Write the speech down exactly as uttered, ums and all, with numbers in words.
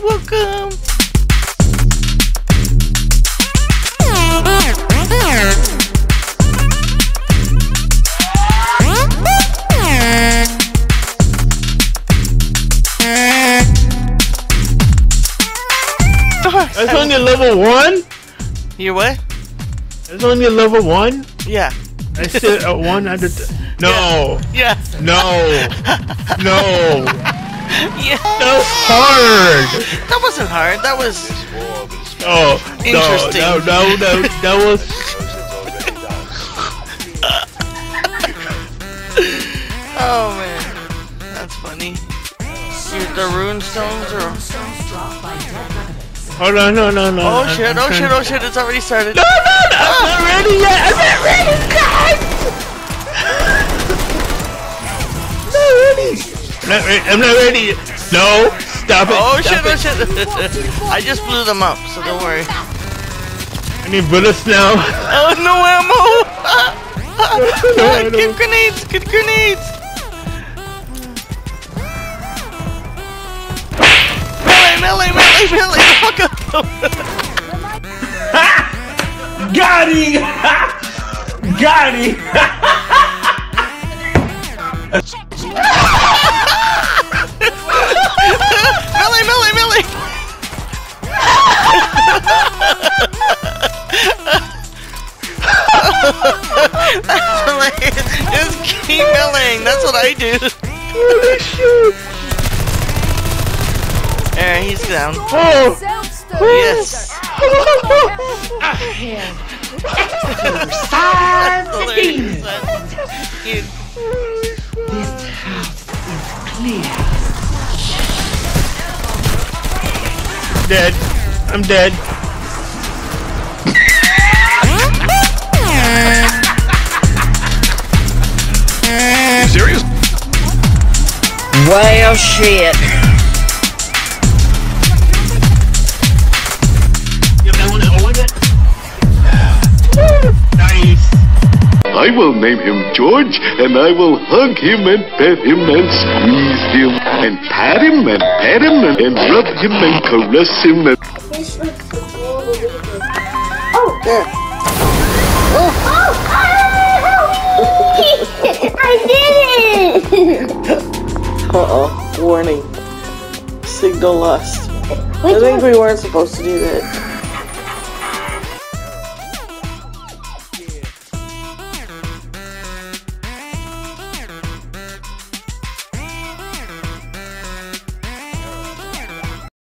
welcome. That's only level one? You what? That's only level one? Yeah. I said at one at the t No. Yeah. No. No. Yeah. That was hard. That wasn't hard. That was Oh, interesting. No, no, no, no, that was. Oh man, that's funny. The rune stones or? Hold on, no, no, no. Oh I'm, shit! I'm oh trying... shit! Oh shit! It's already started. No, no, no! I'm not ready yet. I'm not ready, guys. I'm not ready. I'm not ready. I'm not ready. No, stop it. Oh stop shit! it. Oh shit! I just blew them up, so don't worry. I need bullets now. Oh no ammo! no, no. Get grenades! Get grenades! Melee, melee, melee, the fuck up! Got him! Got him! Melee, melee, melee! That's hilarious. Just keep meleeing, that's what I do. Holy shit! There, he's down. Oh! Yes! Side That's again. hilarious. This house is clear. Dead. I'm dead. You serious? Well, shit. Nice. I will name him George, and I will hug him and pet him and squeeze him and pat him and pet him and, and rub him and caress him and... Oh! There. Oh! Oh! I did it! Uh-oh. Warning. Signal lost. I think we weren't supposed to do that.